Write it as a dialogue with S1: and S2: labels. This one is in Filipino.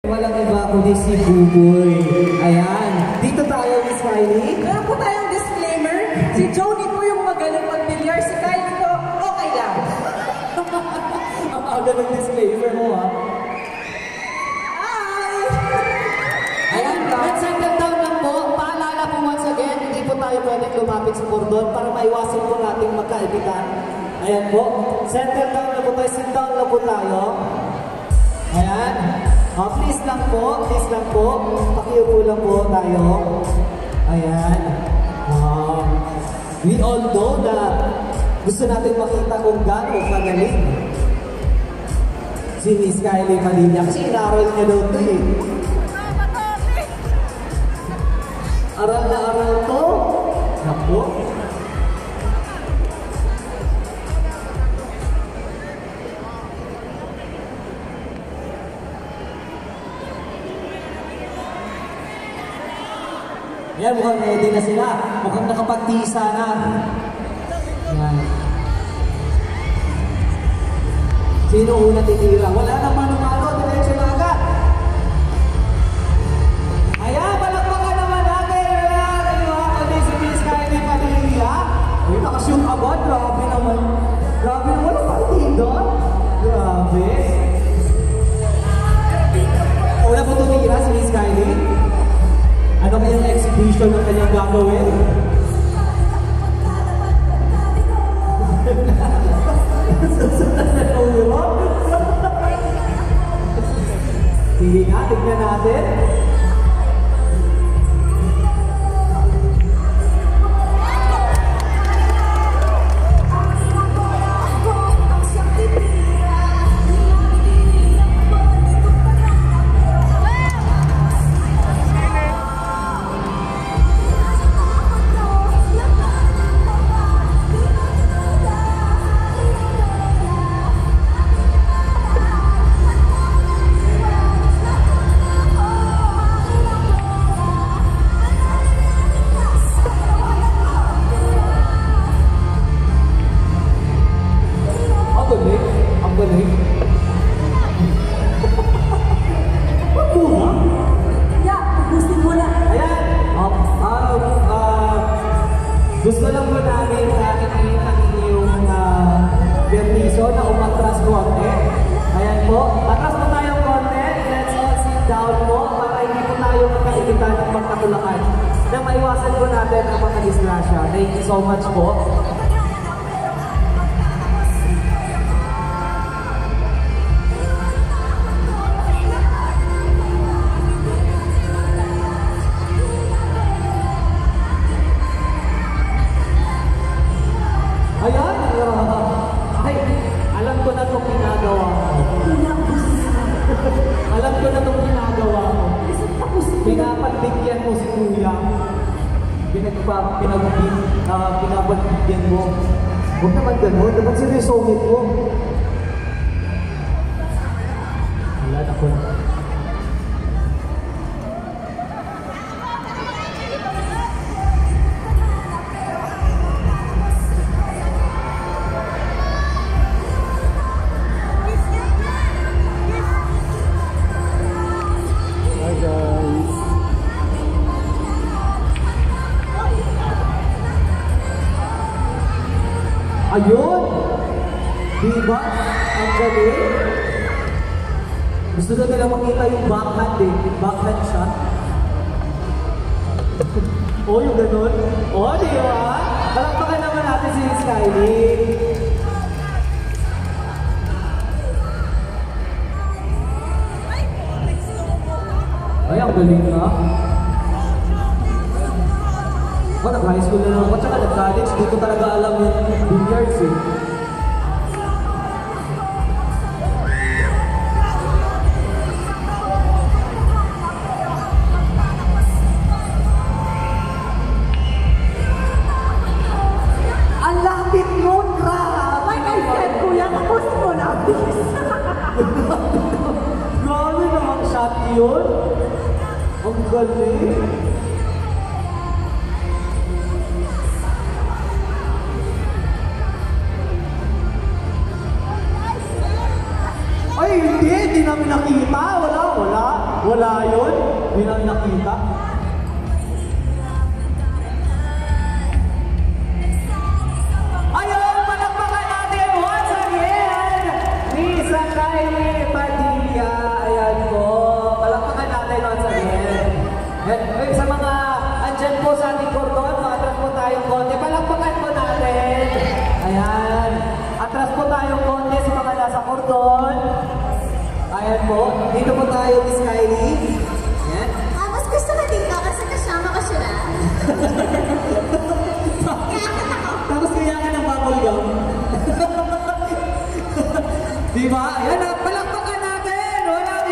S1: Walang iba kundi si Buboy. Ayan. Dito tayo, Miss Kylie.
S2: Meron po tayong disclaimer. Si Joni po yung magaling mag-bilyar. Si Kylie po, okay lang.
S1: Ang aga ng disclaimer mo, ha?
S2: Hi!
S1: Ayan, let's settle down lang po. Paalala po once again, hindi po tayo pwedeng lumapit sa cordon para maiwasan po nating magkaibigan. Ayan po. Settle down na po tayo. Sit down na po tayo. Ayan. Please lang po. Please lang po. Pakiupo lang po tayo. Ayan. We all know na gusto natin makita kung gaano magaling si Miss Kylie Padilla. Kasi inaral niya daw ito eh. Aral na aral to. Naku. Ayan, mukhang ready na sila. Mukhang nakapagtisa na. Ayan. Sino una titira? Wala nang mano-mano. Diretso na agad. Ayan, palakpakan naman natin. Ayan, kundi si Miss Kylie Padilla. Uy, nakashoot agad. Grabe naman. Grabe naman. Walang partido. Grabe. Una po tumira si Miss Kylie. Ano kayang exhibition ng kanyang gagawin? Sige nga, tignan natin. Gusto lang po namin sa akin ang inyong permiso na umatras konti. Ayan po. Atras po tayong konti. Let's all sit down po para hindi po tayo magkaibigan at magkatulakan. Na maiwasan po natin ang pagkadisgrasya. Thank you so much po. Ayan! Ay, alam ko na itong ginagawa ko. Alam ko na itong ginagawa ko. Pinapagbigyan mo si Kuya. Pinapagbigyan mo. Huwag naman ganun. Dapat sinisungit mo. Wala na ko na. Ayun! Diba? Ang galing. Gusto na nila makita yung backhand eh. Backhand shot. O, yung ganun. O, diba? Palakpakan naman natin si Miss Kylie. Ay, ang galing na. Nag-high school na naman, tsaka nag-college, dito talaga alam yung billiards eh. Ang lapit nun, grabe!
S2: Like I said, Kuya, tapos mo na.
S1: Grabe namang shot yun. Ang galing. Ay, hindi namin nakita. Wala yun? Hindi namin nakita. Ayun! Palakpakan natin once again! Lisa Kylie Padilla. Ayan po. Palakpakan natin once again. And sa mga andyan po sa ating kordon, atras po tayong konti. Palakpakan po natin. Ayan. Atras po tayong konti sa mga nasa kordon. Ayan po. Dito po tayo, Miss Kylie.